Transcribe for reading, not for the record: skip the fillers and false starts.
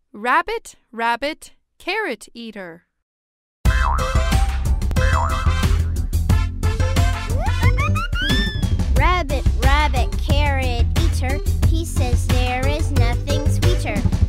Rabbit, rabbit, carrot eater. Rabbit, rabbit, carrot eater. He says there is nothing sweeter.